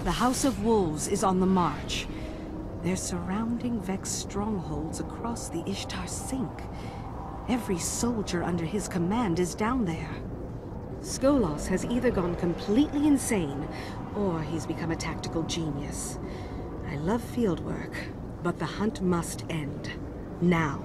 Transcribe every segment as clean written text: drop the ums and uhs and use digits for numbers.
The House of Wolves is on the march. They're surrounding Vex strongholds across the Ishtar Sink. Every soldier under his command is down there. Skolas has either gone completely insane, or he's become a tactical genius. I love field work, but the hunt must end. Now.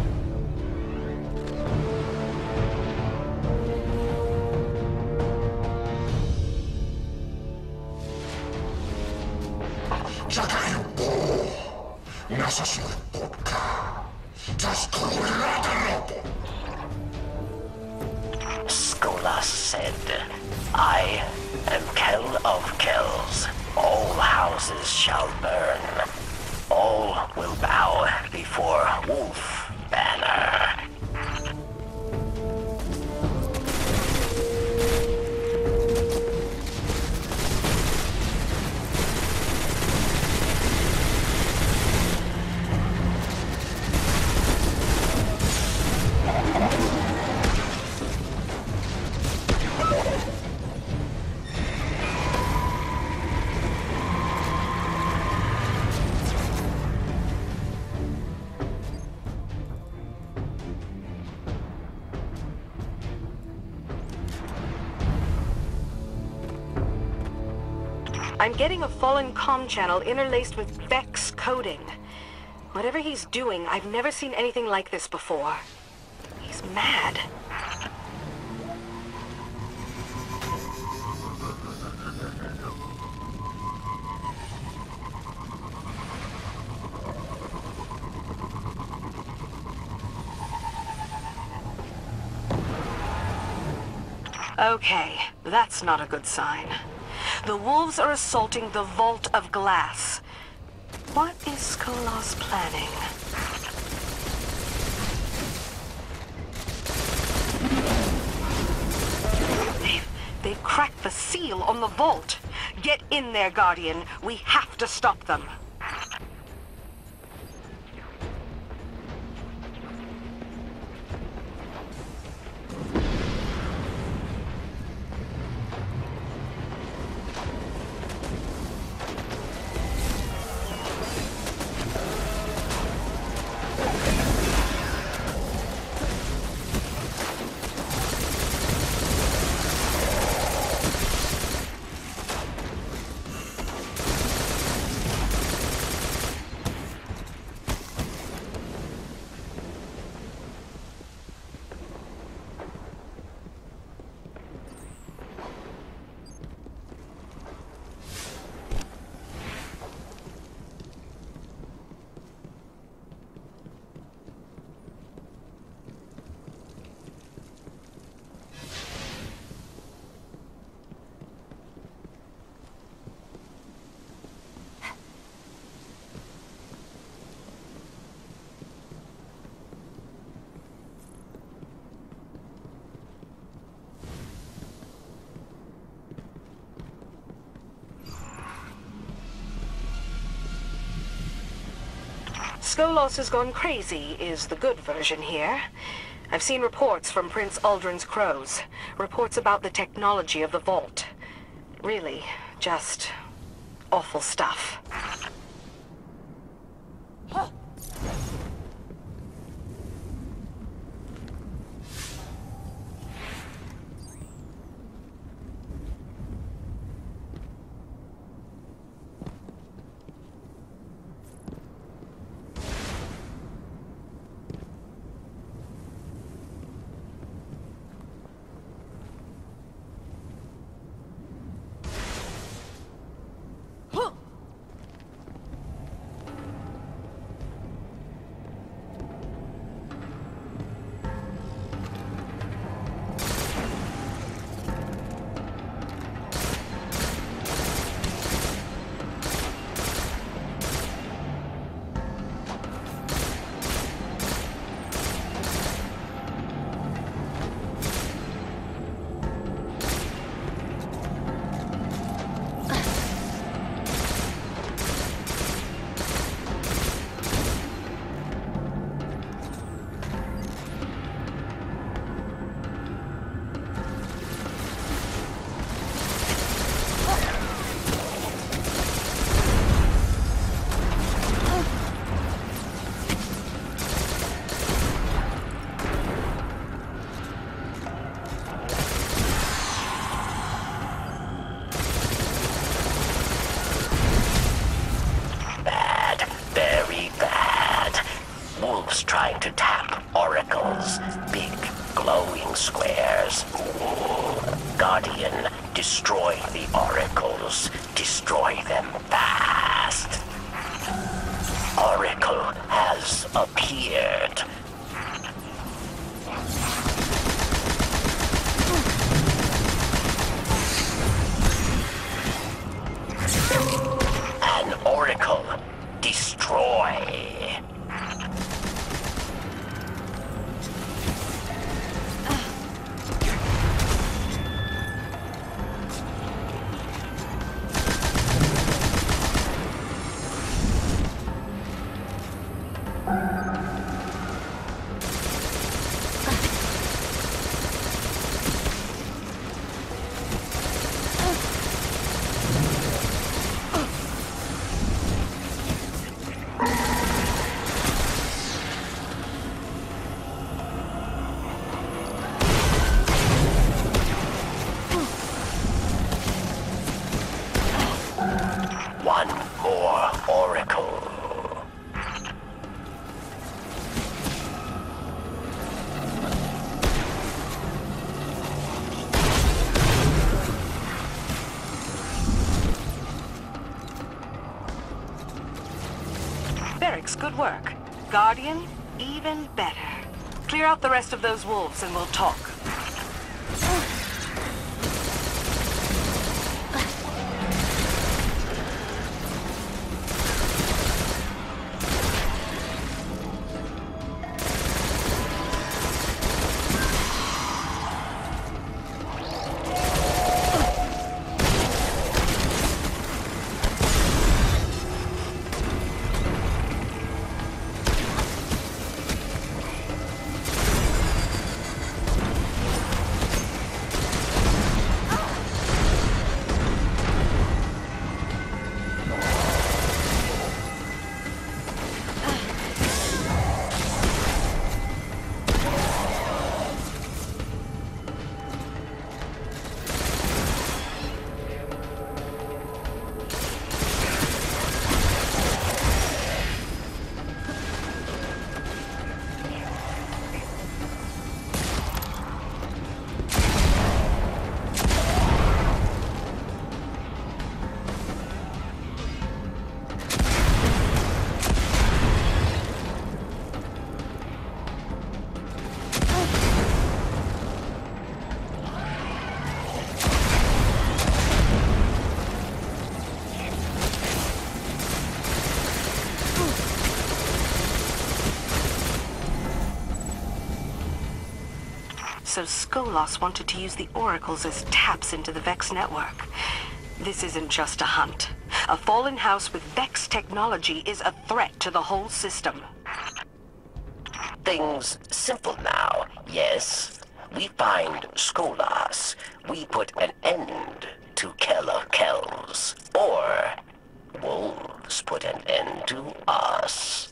Skolas said, I am Kell of Kells. All houses shall burn. All will bow before Wolf Banner. I'm getting a fallen comm channel interlaced with Vex coding. Whatever he's doing, I've never seen anything like this before. He's mad. Okay, that's not a good sign. The wolves are assaulting the Vault of Glass. What is Skolas planning? They've cracked the seal on the vault. Get in there, Guardian. We have to stop them. Skolas has gone crazy is the good version here. I've seen reports from Prince Aldrin's crows. Reports about the technology of the vault. Really, just awful stuff. Guardian, destroy the oracles. Destroy them fast. Oracle has appeared. An oracle. Destroy. One more oracle. Beric's good work. Guardian, even better. Clear out the rest of those wolves and we'll talk. So Skolas wanted to use the oracles as taps into the Vex network. This isn't just a hunt. A fallen house with Vex technology is a threat to the whole system. Things simple now, yes? We find Skolas. We put an end to Killer Kells. Or wolves put an end to us.